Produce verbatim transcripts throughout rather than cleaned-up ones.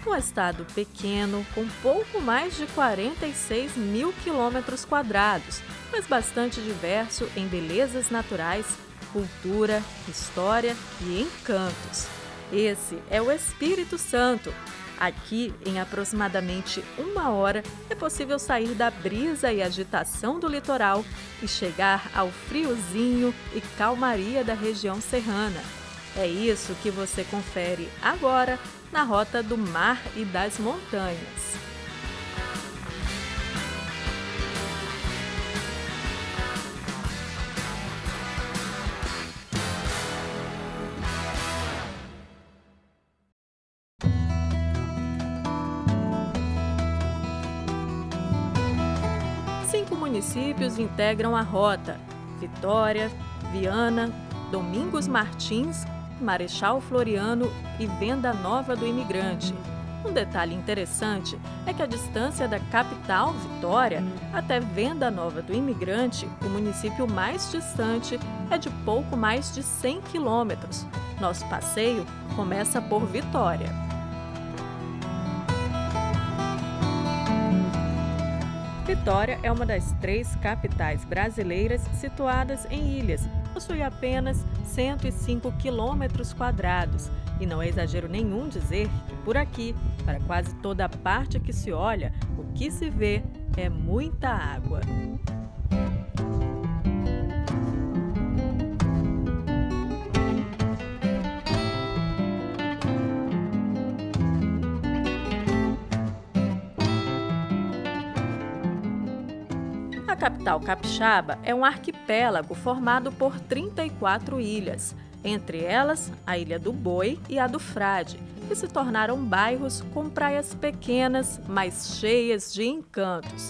Um estado pequeno, com pouco mais de quarenta e seis mil quilômetros quadrados, mas bastante diverso em belezas naturais, cultura, história e encantos. Esse é o Espírito Santo. Aqui, em aproximadamente uma hora, é possível sair da brisa e agitação do litoral e chegar ao friozinho e calmaria da região serrana. É isso que você confere agora na Rota do Mar e das Montanhas. Cinco municípios integram a rota: Vitória, Viana, Domingos Martins, Marechal Floriano e Venda Nova do Imigrante. Um detalhe interessante é que a distância da capital, Vitória, até Venda Nova do Imigrante, o município mais distante, é de pouco mais de cem quilômetros. Nosso passeio começa por Vitória. Vitória é uma das três capitais brasileiras situadas em ilhas. Possui apenas cento e cinco quilômetros quadrados. E não é exagero nenhum dizer que por aqui, para quase toda a parte que se olha, o que se vê é muita água. A capital capixaba é um arquipélago formado por trinta e quatro ilhas, entre elas a Ilha do Boi e a do Frade, que se tornaram bairros com praias pequenas, mas cheias de encantos.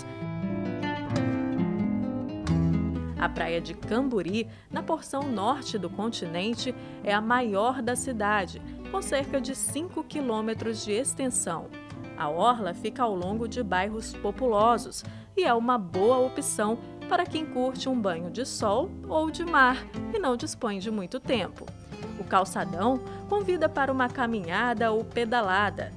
A praia de Camburi, na porção norte do continente, é a maior da cidade, com cerca de cinco quilômetros de extensão. A orla fica ao longo de bairros populosos e é uma boa opção para quem curte um banho de sol ou de mar e não dispõe de muito tempo. O calçadão convida para uma caminhada ou pedalada.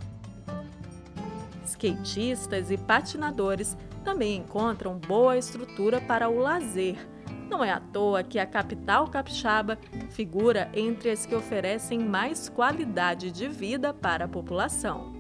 Skatistas e patinadores também encontram boa estrutura para o lazer. Não é à toa que a capital capixaba figura entre as que oferecem mais qualidade de vida para a população.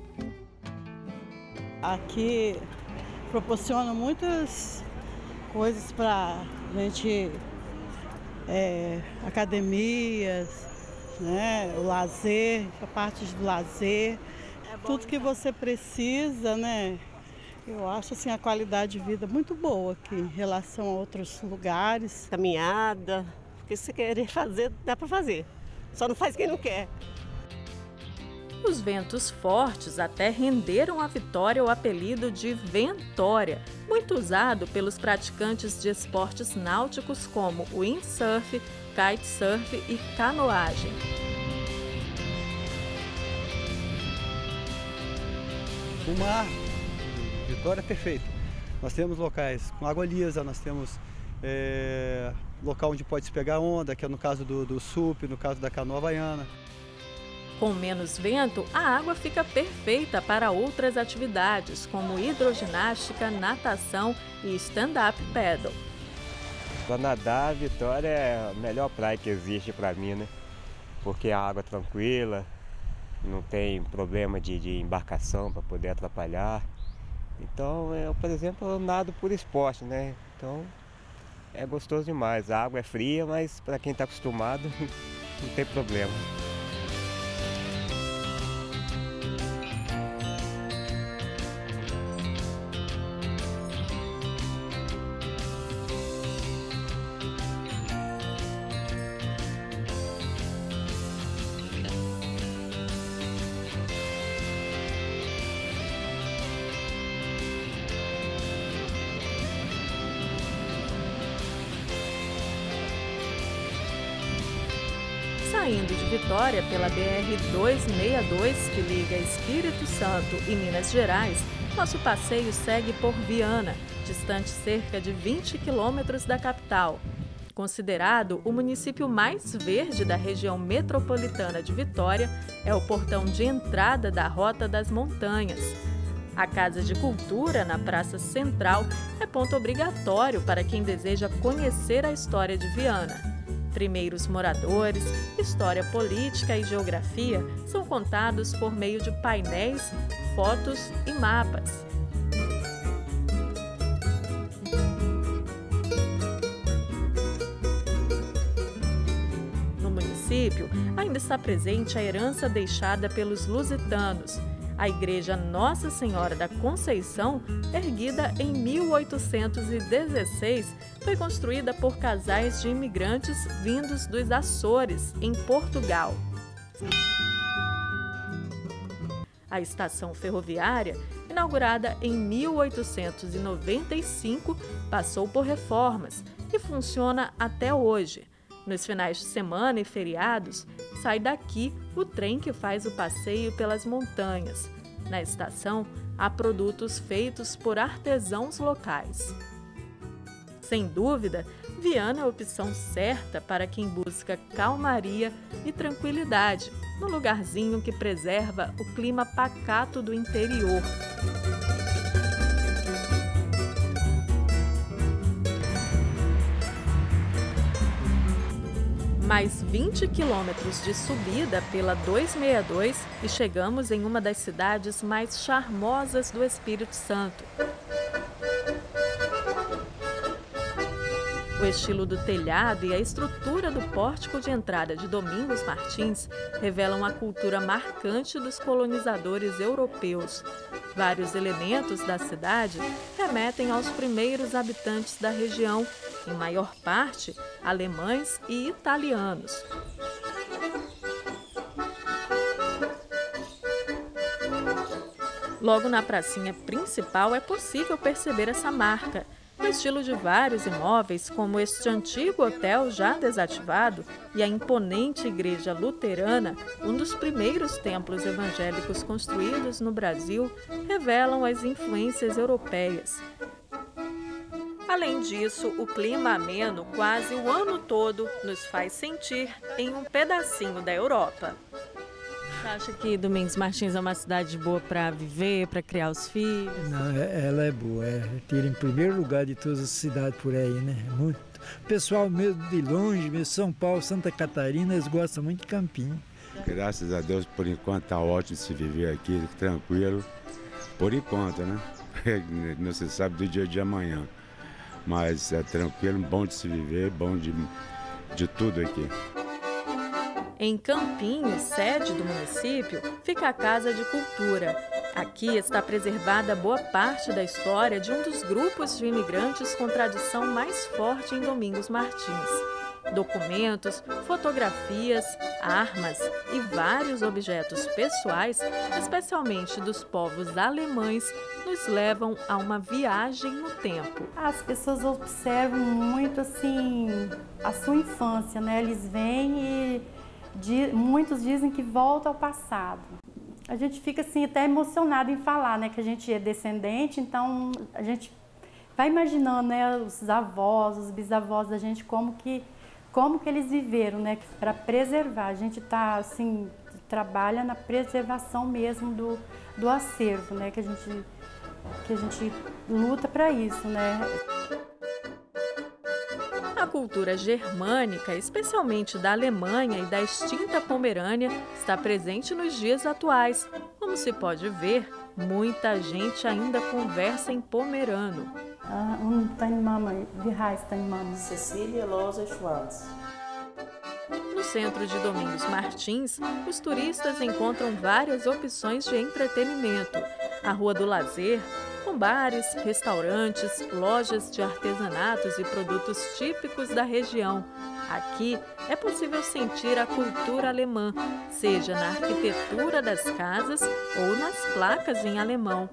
Aqui proporciona muitas coisas para a gente, é, academias, né, o lazer, a parte do lazer, é tudo que você precisa, né? Eu acho assim a qualidade de vida muito boa aqui em relação a outros lugares. Caminhada, o que você querer fazer, dá para fazer, só não faz quem não quer. Os ventos fortes até renderam à Vitória o apelido de Ventória, muito usado pelos praticantes de esportes náuticos como windsurf, kitesurf e canoagem. O mar, Vitória é perfeito. Nós temos locais com água lisa, nós temos é, local onde pode se pegar onda, que é no caso do, do S U P, no caso da canoa havaiana. Com menos vento, a água fica perfeita para outras atividades, como hidroginástica, natação e stand-up paddle. Para nadar, a Vitória é a melhor praia que existe para mim, né? Porque a água é tranquila, não tem problema de, de embarcação para poder atrapalhar. Então, eu, por exemplo, eu nado por esporte, né? Então, é gostoso demais. A água é fria, mas para quem está acostumado, não tem problema. Saindo de Vitória pela B R duzentos e sessenta e dois, que liga Espírito Santo e Minas Gerais, nosso passeio segue por Viana, distante cerca de vinte quilômetros da capital. Considerado o município mais verde da região metropolitana de Vitória, é o portão de entrada da Rota das Montanhas. A Casa de Cultura, na Praça Central, é ponto obrigatório para quem deseja conhecer a história de Viana. Primeiros moradores, história política e geografia são contados por meio de painéis, fotos e mapas. No município, ainda está presente a herança deixada pelos lusitanos. A Igreja Nossa Senhora da Conceição, erguida em mil oitocentos e dezesseis, foi construída por casais de imigrantes vindos dos Açores, em Portugal. A estação ferroviária, inaugurada em mil oitocentos e noventa e cinco, passou por reformas e funciona até hoje. Nos finais de semana e feriados, sai daqui o trem que faz o passeio pelas montanhas. Na estação, há produtos feitos por artesãos locais. Sem dúvida, Viana é a opção certa para quem busca calmaria e tranquilidade, num lugarzinho que preserva o clima pacato do interior. Mais vinte quilômetros de subida pela duzentos e sessenta e dois e chegamos em uma das cidades mais charmosas do Espírito Santo. O estilo do telhado e a estrutura do pórtico de entrada de Domingos Martins revelam a cultura marcante dos colonizadores europeus. Vários elementos da cidade remetem aos primeiros habitantes da região, em maior parte alemães e italianos. Logo na pracinha principal é possível perceber essa marca. No estilo de vários imóveis, como este antigo hotel já desativado e a imponente igreja luterana, um dos primeiros templos evangélicos construídos no Brasil, revelam as influências europeias. Além disso, o clima ameno quase o ano todo nos faz sentir em um pedacinho da Europa. Você acha que Domingos Martins é uma cidade boa para viver, para criar os filhos? Não, ela é boa, é tira em primeiro lugar de todas as cidades por aí, né? Muito. O pessoal mesmo de longe, mesmo São Paulo, Santa Catarina, eles gostam muito de Campinho. Graças a Deus, por enquanto está ótimo se viver aqui, tranquilo. Por enquanto, né? Não se sabe do dia de amanhã. Mas é tranquilo, bom de se viver, bom de, de tudo aqui. Em Campinho, sede do município, fica a Casa de Cultura. Aqui está preservada boa parte da história de um dos grupos de imigrantes com tradição mais forte em Domingos Martins. Documentos, fotografias, armas e vários objetos pessoais, especialmente dos povos alemães, nos levam a uma viagem no tempo. As pessoas observam muito assim a sua infância, né? Eles vêm e muitos dizem que volta ao passado. A gente fica assim até emocionado em falar, né, que a gente é descendente, então a gente vai imaginando, né, os avós, os bisavós da gente, como que, como que eles viveram, né, para preservar. A gente tá assim, trabalha na preservação mesmo do, do acervo, né, que a gente, que a gente luta para isso, né. A cultura germânica, especialmente da Alemanha e da extinta Pomerânia, está presente nos dias atuais. Como se pode ver, muita gente ainda conversa em pomerano. Ah, um deine Mama, wie heißt deine Mama? Cecília Lousa Schwartz. No centro de Domingos Martins, os turistas encontram várias opções de entretenimento. A Rua do Lazer, com bares, restaurantes, lojas de artesanatos e produtos típicos da região. Aqui é possível sentir a cultura alemã, seja na arquitetura das casas ou nas placas em alemão.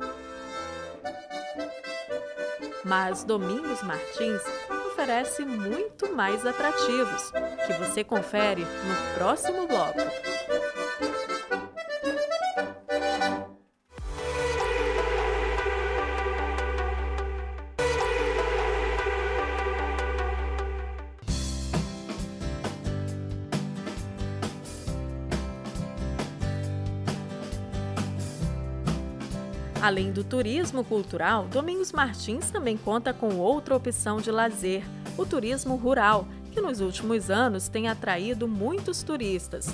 Mas Domingos Martins oferece muito mais atrativos, que você confere no próximo bloco. Além do turismo cultural, Domingos Martins também conta com outra opção de lazer, o turismo rural, que nos últimos anos tem atraído muitos turistas.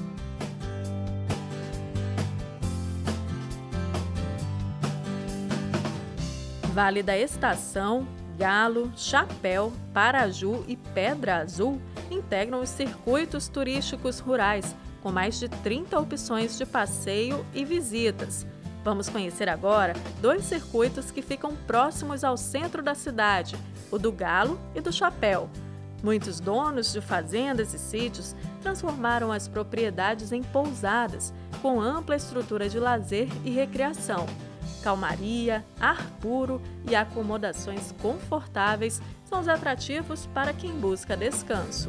Vale da Estação, Galo, Chapéu, Paraju e Pedra Azul integram os circuitos turísticos rurais, com mais de trinta opções de passeio e visitas. Vamos conhecer agora dois circuitos que ficam próximos ao centro da cidade, o do Galo e do Chapéu. Muitos donos de fazendas e sítios transformaram as propriedades em pousadas, com ampla estrutura de lazer e recreação. Calmaria, ar puro e acomodações confortáveis são os atrativos para quem busca descanso.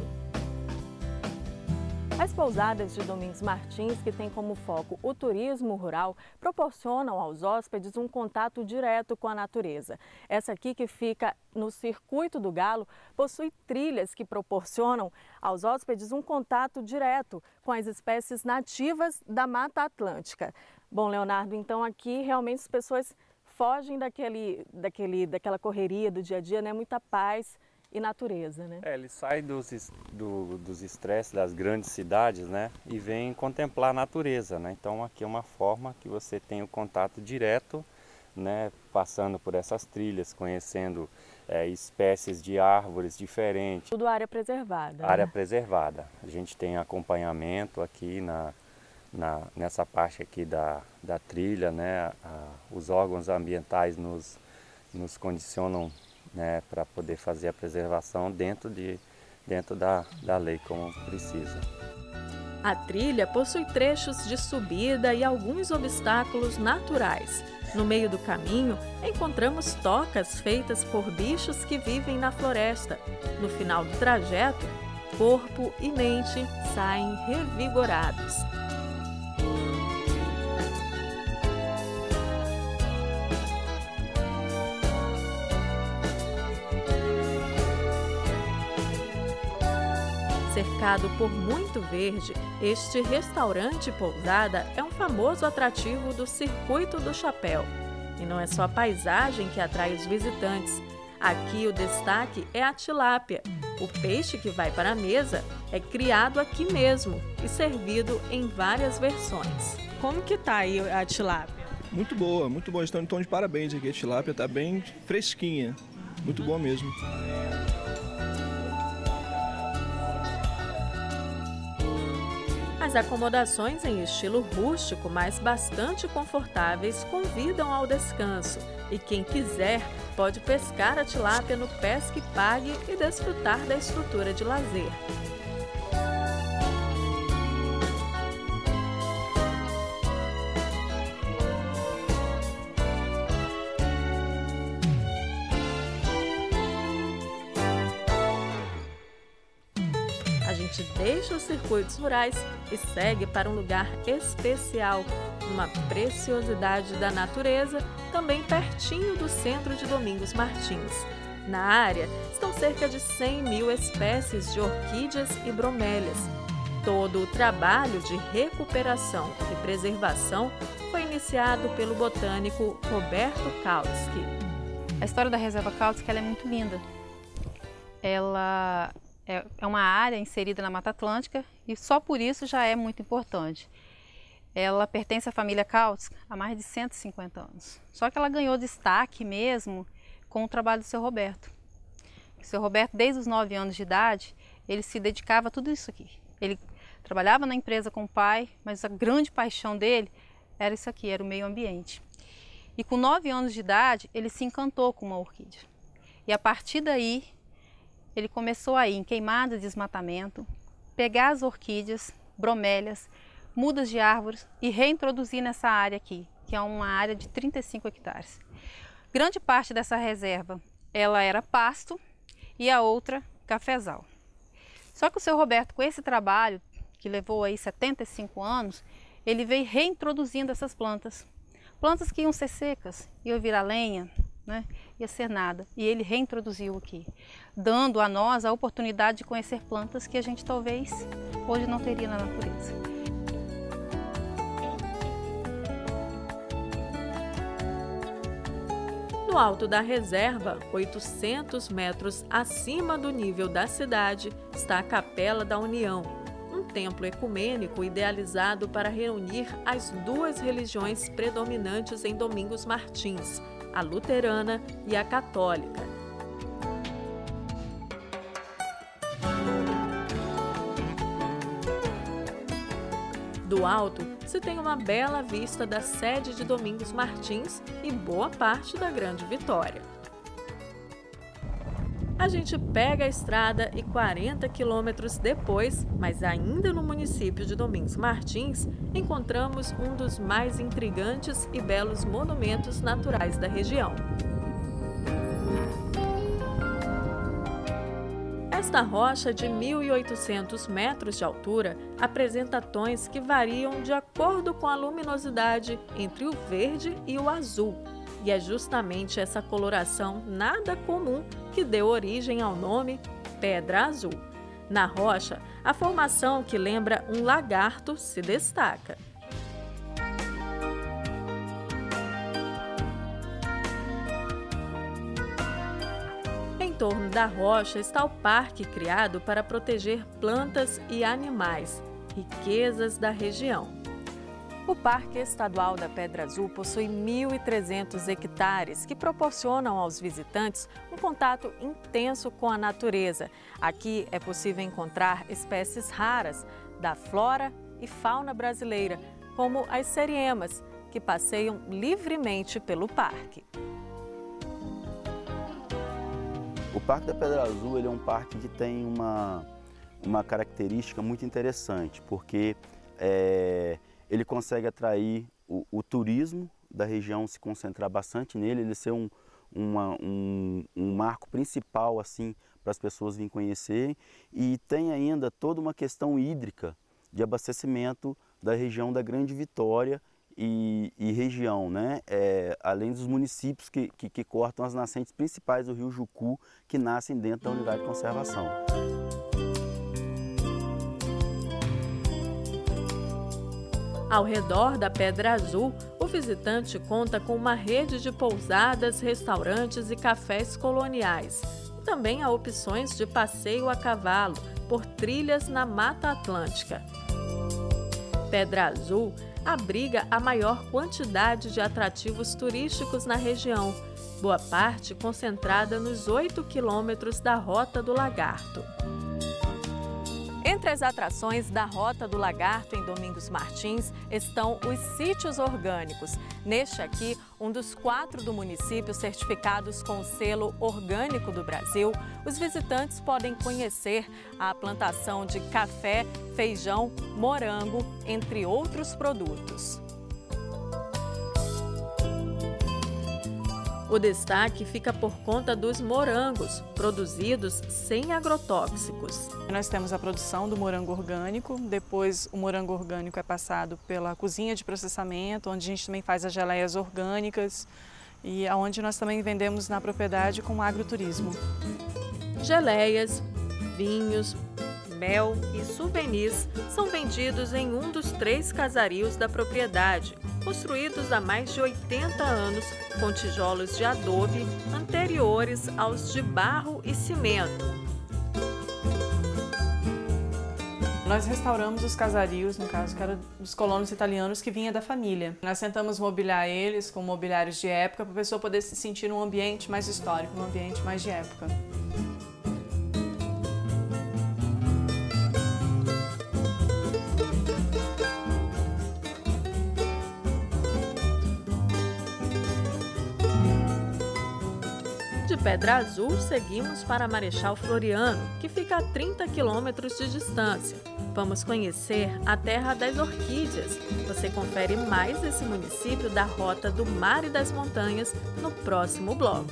As pousadas de Domingos Martins, que têm como foco o turismo rural, proporcionam aos hóspedes um contato direto com a natureza. Essa aqui, que fica no Circuito do Galo, possui trilhas que proporcionam aos hóspedes um contato direto com as espécies nativas da Mata Atlântica. Bom, Leonardo, então aqui realmente as pessoas fogem daquele, daquele, daquela correria do dia a dia, né? Muita paz e natureza, né? É, ele sai dos do, dos estresses das grandes cidades, né, e vem contemplar a natureza, né? Então aqui é uma forma que você tem o contato direto, né, passando por essas trilhas, conhecendo é, espécies de árvores diferentes. Tudo área preservada. Área né? preservada. A gente tem acompanhamento aqui na, na nessa parte aqui da, da trilha, né? A, os órgãos ambientais nos, nos condicionam, né, para poder fazer a preservação dentro, de, dentro da, da lei, como precisa. A trilha possui trechos de subida e alguns obstáculos naturais. No meio do caminho, encontramos tocas feitas por bichos que vivem na floresta. No final do trajeto, corpo e mente saem revigorados. Cercado por muito verde, este restaurante pousada é um famoso atrativo do Circuito do Chapéu. E não é só a paisagem que atrai os visitantes. Aqui o destaque é a tilápia. O peixe que vai para a mesa é criado aqui mesmo e servido em várias versões. Como que tá aí a tilápia? Muito boa, muito boa. Estão então de parabéns aqui. A tilápia está bem fresquinha. Muito boa mesmo. As acomodações em estilo rústico, mas bastante confortáveis, convidam ao descanso. E quem quiser pode pescar a tilápia no Pesque Pague e desfrutar da estrutura de lazer. A gente deixa os circuitos rurais e segue para um lugar especial, uma preciosidade da natureza, também pertinho do centro de Domingos Martins. Na área estão cerca de cem mil espécies de orquídeas e bromélias. Todo o trabalho de recuperação e preservação foi iniciado pelo botânico Roberto Kautsky. A história da Reserva Kautsky ela é muito linda. Ela é uma área inserida na Mata Atlântica e só por isso já é muito importante. Ela pertence à família Kautsky há mais de cento e cinquenta anos. Só que ela ganhou destaque mesmo com o trabalho do seu Roberto. O seu Roberto, desde os nove anos de idade, ele se dedicava a tudo isso aqui. Ele trabalhava na empresa com o pai, mas a grande paixão dele era isso aqui, era o meio ambiente. E com nove anos de idade, ele se encantou com uma orquídea. E a partir daí, ele começou a ir em queimada de desmatamento, pegar as orquídeas, bromélias, mudas de árvores e reintroduzir nessa área aqui, que é uma área de trinta e cinco hectares. Grande parte dessa reserva, ela era pasto e a outra cafezal. Só que o seu Roberto, com esse trabalho, que levou aí setenta e cinco anos, ele veio reintroduzindo essas plantas. Plantas que iam ser secas, iam virar lenha, né? Ia ser nada. E ele reintroduziu aqui, dando a nós a oportunidade de conhecer plantas que a gente talvez hoje não teria na natureza. No alto da reserva, oitocentos metros acima do nível da cidade, está a Capela da União, um templo ecumênico idealizado para reunir as duas religiões predominantes em Domingos Martins, a luterana e a católica. Do alto, se tem uma bela vista da sede de Domingos Martins e boa parte da Grande Vitória. A gente pega a estrada e quarenta quilômetros depois, mas ainda no município de Domingos Martins, encontramos um dos mais intrigantes e belos monumentos naturais da região. Esta rocha de mil e oitocentos metros de altura apresenta tons que variam de acordo com a luminosidade entre o verde e o azul. E é justamente essa coloração nada comum que deu origem ao nome Pedra Azul. Na rocha, a formação que lembra um lagarto se destaca. Em torno da rocha está o parque criado para proteger plantas e animais, riquezas da região. O Parque Estadual da Pedra Azul possui mil e trezentos hectares que proporcionam aos visitantes um contato intenso com a natureza. Aqui é possível encontrar espécies raras da flora e fauna brasileira, como as seriemas, que passeiam livremente pelo parque. O Parque da Pedra Azul ele é um parque que tem uma, uma característica muito interessante, porque é, ele consegue atrair o, o turismo da região, se concentrar bastante nele, ele ser um, uma, um, um marco principal assim, para as pessoas virem conhecer, e tem ainda toda uma questão hídrica de abastecimento da região da Grande Vitória e, e região, né? É, além dos municípios que, que, que cortam as nascentes principais do rio Jucu, que nascem dentro da unidade de conservação. Ao redor da Pedra Azul, o visitante conta com uma rede de pousadas, restaurantes e cafés coloniais. Também há opções de passeio a cavalo por trilhas na Mata Atlântica. Pedra Azul abriga a maior quantidade de atrativos turísticos na região, boa parte concentrada nos oito quilômetros da Rota do Lagarto. Entre as atrações da Rota do Lagarto em Domingos Martins estão os sítios orgânicos. Neste aqui, um dos quatro do município certificados com o selo orgânico do Brasil, os visitantes podem conhecer a plantação de café, feijão, morango, entre outros produtos. O destaque fica por conta dos morangos, produzidos sem agrotóxicos. Nós temos a produção do morango orgânico, depois o morango orgânico é passado pela cozinha de processamento, onde a gente também faz as geleias orgânicas e onde nós também vendemos na propriedade com agroturismo. Geleias, vinhos, mel e souvenirs são vendidos em um dos três casarios da propriedade, construídos há mais de oitenta anos com tijolos de adobe anteriores aos de barro e cimento. Nós restauramos os casarios, no caso que eram dos colonos italianos que vinha da família. Nós tentamos mobiliar eles com mobiliários de época para a pessoa poder se sentir num ambiente mais histórico, num ambiente mais de época. De Pedra Azul, seguimos para Marechal Floriano, que fica a trinta quilômetros de distância. Vamos conhecer a Terra das Orquídeas. Você confere mais esse município da Rota do Mar e das Montanhas no próximo bloco.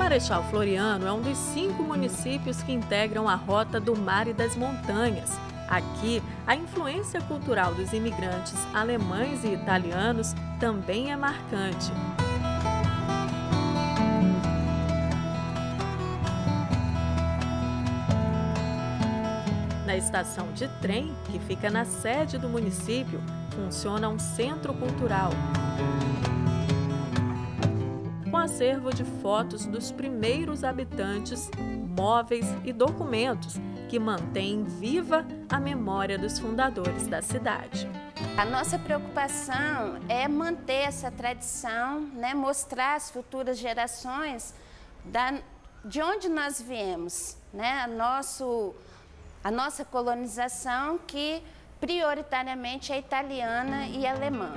Marechal Floriano é um dos cinco municípios que integram a Rota do Mar e das Montanhas. Aqui, a influência cultural dos imigrantes alemães e italianos também é marcante. Na estação de trem, que fica na sede do município, funciona um centro cultural, com acervo de fotos dos primeiros habitantes, móveis e documentos que mantêm viva a memória dos fundadores da cidade. A nossa preocupação é manter essa tradição, né, mostrar às futuras gerações da, de onde nós viemos, né, a, nosso, a nossa colonização, que prioritariamente é italiana e alemã.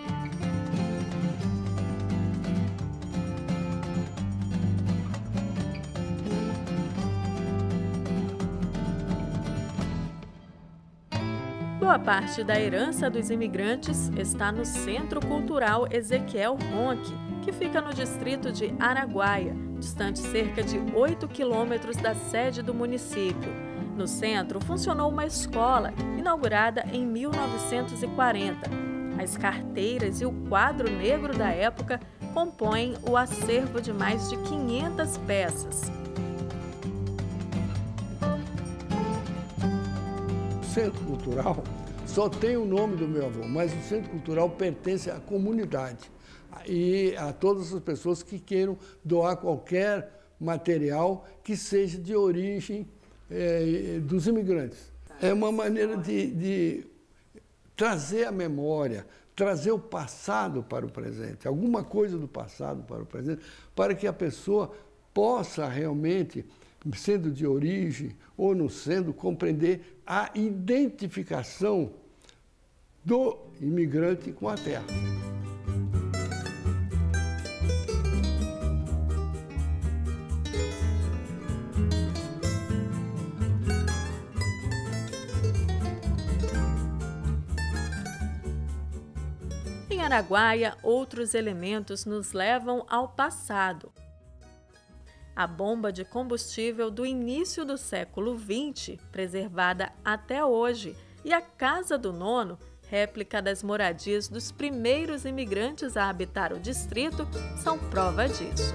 Boa parte da herança dos imigrantes está no Centro Cultural Ezequiel Ronque, que fica no distrito de Araguaia, distante cerca de oito quilômetros da sede do município. No centro funcionou uma escola, inaugurada em mil novecentos e quarenta. As carteiras e o quadro negro da época compõem o acervo de mais de quinhentas peças. O Centro Cultural só tem o nome do meu avô, mas o Centro Cultural pertence à comunidade e a todas as pessoas que queiram doar qualquer material que seja de origem é, dos imigrantes. É uma maneira de, de trazer a memória, trazer o passado para o presente, alguma coisa do passado para o presente, para que a pessoa possa realmente, sendo de origem ou não sendo, compreender a identificação do imigrante com a terra. Em Araguaia, outros elementos nos levam ao passado. A bomba de combustível do início do século vinte, preservada até hoje, e a Casa do Nono, réplica das moradias dos primeiros imigrantes a habitar o distrito, são prova disso.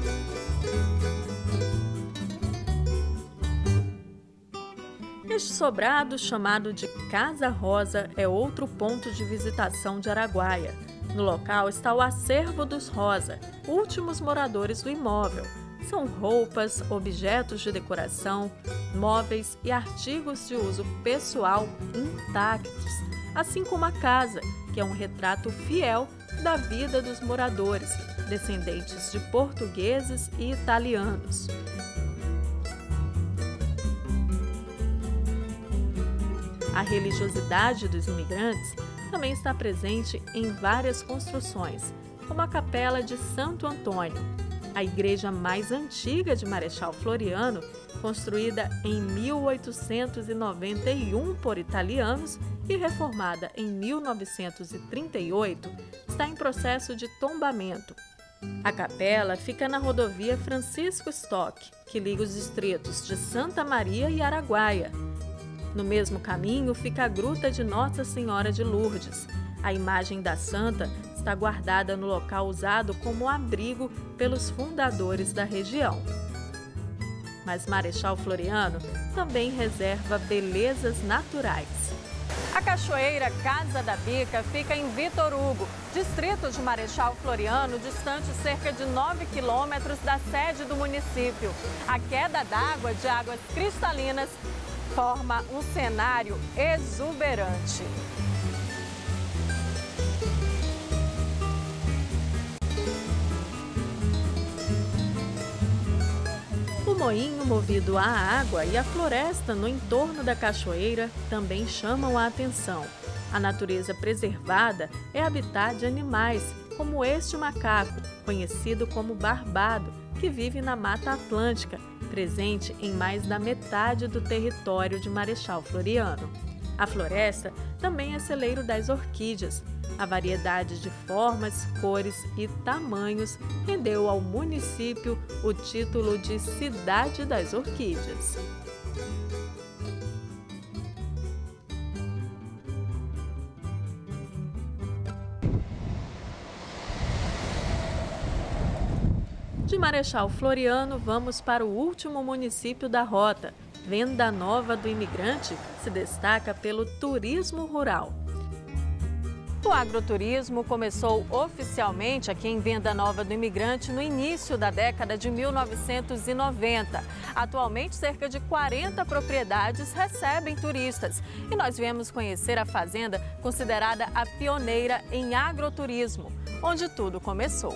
Este sobrado, chamado de Casa Rosa, é outro ponto de visitação de Araguaia. No local está o acervo dos Rosa, últimos moradores do imóvel. São roupas, objetos de decoração, móveis e artigos de uso pessoal intactos, assim como a casa, que é um retrato fiel da vida dos moradores, descendentes de portugueses e italianos. A religiosidade dos imigrantes também está presente em várias construções, como a Capela de Santo Antônio, a igreja mais antiga de Marechal Floriano, construída em mil oitocentos e noventa e um por italianos e reformada em mil novecentos e trinta e oito, está em processo de tombamento. A capela fica na rodovia Francisco Stock, que liga os distritos de Santa Maria e Araguaia. No mesmo caminho fica a Gruta de Nossa Senhora de Lourdes. A imagem da santa está guardada no local usado como abrigo pelos fundadores da região. Mas Marechal Floriano também reserva belezas naturais. A Cachoeira Casa da Bica fica em Vitor Hugo, distrito de Marechal Floriano, distante cerca de nove quilômetros da sede do município. A queda d'água de águas cristalinas forma um cenário exuberante. O moinho movido à água e a floresta no entorno da cachoeira também chamam a atenção. A natureza preservada é habitat de animais, como este macaco, conhecido como barbado, que vive na Mata Atlântica, presente em mais da metade do território de Marechal Floriano. A floresta também é celeiro das orquídeas. A variedade de formas, cores e tamanhos rendeu ao município o título de Cidade das Orquídeas. De Marechal Floriano, vamos para o último município da rota. Venda Nova do Imigrante se destaca pelo turismo rural. O agroturismo começou oficialmente aqui em Venda Nova do Imigrante no início da década de mil novecentos e noventa. Atualmente, cerca de quarenta propriedades recebem turistas. E nós viemos conhecer a fazenda considerada a pioneira em agroturismo, onde tudo começou.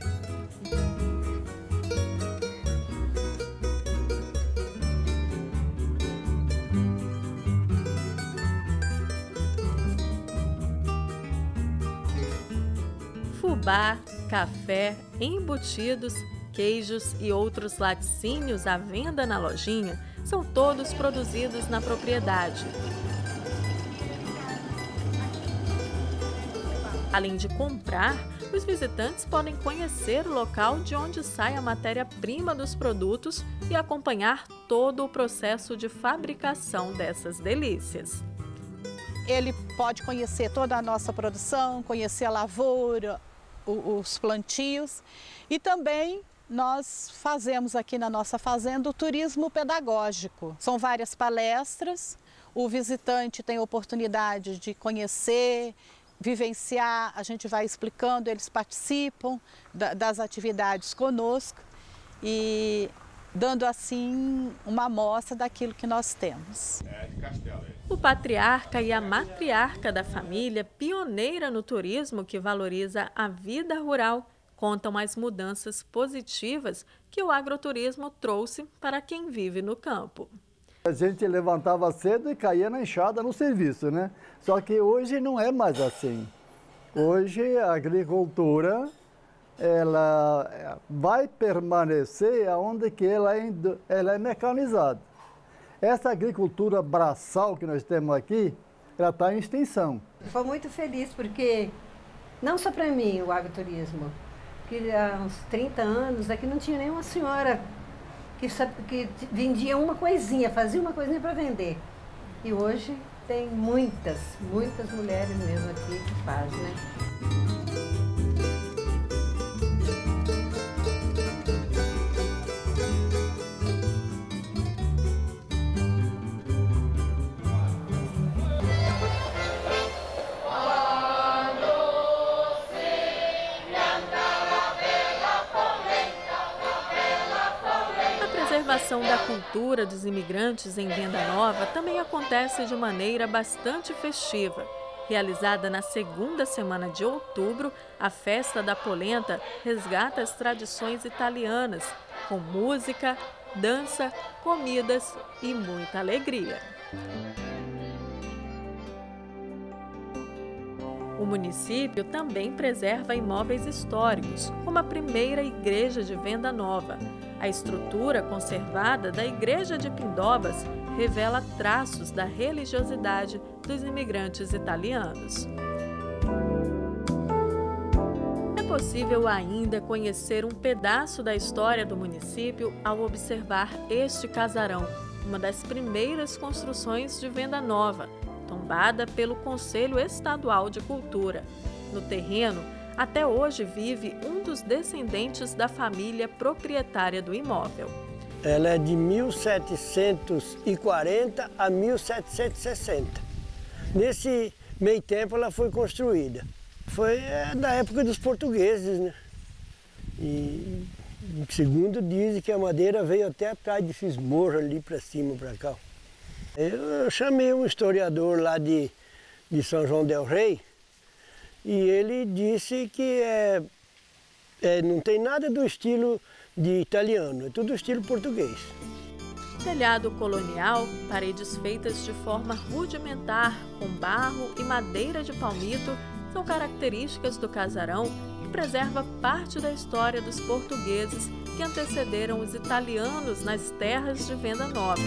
Fubá, café, embutidos, queijos e outros laticínios à venda na lojinha são todos produzidos na propriedade. Além de comprar, os visitantes podem conhecer o local de onde sai a matéria-prima dos produtos e acompanhar todo o processo de fabricação dessas delícias. Ele pode conhecer toda a nossa produção, conhecer a lavoura, os plantios, e também nós fazemos aqui na nossa fazenda o turismo pedagógico. São várias palestras, o visitante tem a oportunidade de conhecer, vivenciar, a gente vai explicando, eles participam das atividades conosco e dando assim uma amostra daquilo que nós temos. O patriarca e a matriarca da família, pioneira no turismo que valoriza a vida rural, contam as mudanças positivas que o agroturismo trouxe para quem vive no campo. A gente levantava cedo e caía na enxada no serviço, né? Só que hoje não é mais assim. Hoje a agricultura ela vai permanecer onde que ela é, ela é mecanizada. Essa agricultura braçal que nós temos aqui, ela está em extinção. Estou muito feliz porque, não só para mim, o agroturismo, que há uns trinta anos aqui não tinha nenhuma senhora que, que vendia uma coisinha, fazia uma coisinha para vender. E hoje tem muitas, muitas mulheres mesmo aqui que fazem, né? A preservação da cultura dos imigrantes em Venda Nova também acontece de maneira bastante festiva. Realizada na segunda semana de outubro, a Festa da Polenta resgata as tradições italianas, com música, dança, comidas e muita alegria. O município também preserva imóveis históricos, como a primeira igreja de Venda Nova. A estrutura conservada da igreja de Pindobas revela traços da religiosidade dos imigrantes italianos. É possível ainda conhecer um pedaço da história do município ao observar este casarão, uma das primeiras construções de Venda Nova, tombada pelo Conselho Estadual de Cultura. No terreno, até hoje vive um dos descendentes da família proprietária do imóvel. Ela é de mil setecentos e quarenta a mil setecentos e sessenta. Nesse meio tempo ela foi construída. Foi é, da época dos portugueses, né? E segundo dizem que a madeira veio até atrás desses morros ali para cima, para cá. Eu chamei um historiador lá de, de São João del Rei e ele disse que é, é, não tem nada do estilo de italiano, é tudo estilo português. Telhado colonial, paredes feitas de forma rudimentar, com barro e madeira de palmito, são características do casarão que preserva parte da história dos portugueses que antecederam os italianos nas terras de Venda Nova.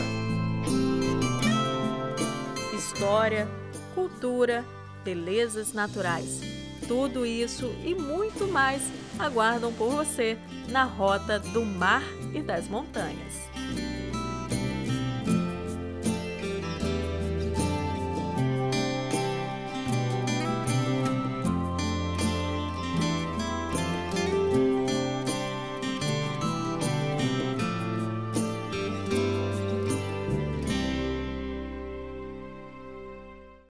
História, cultura, belezas naturais. Tudo isso e muito mais aguardam por você na Rota do Mar e das Montanhas.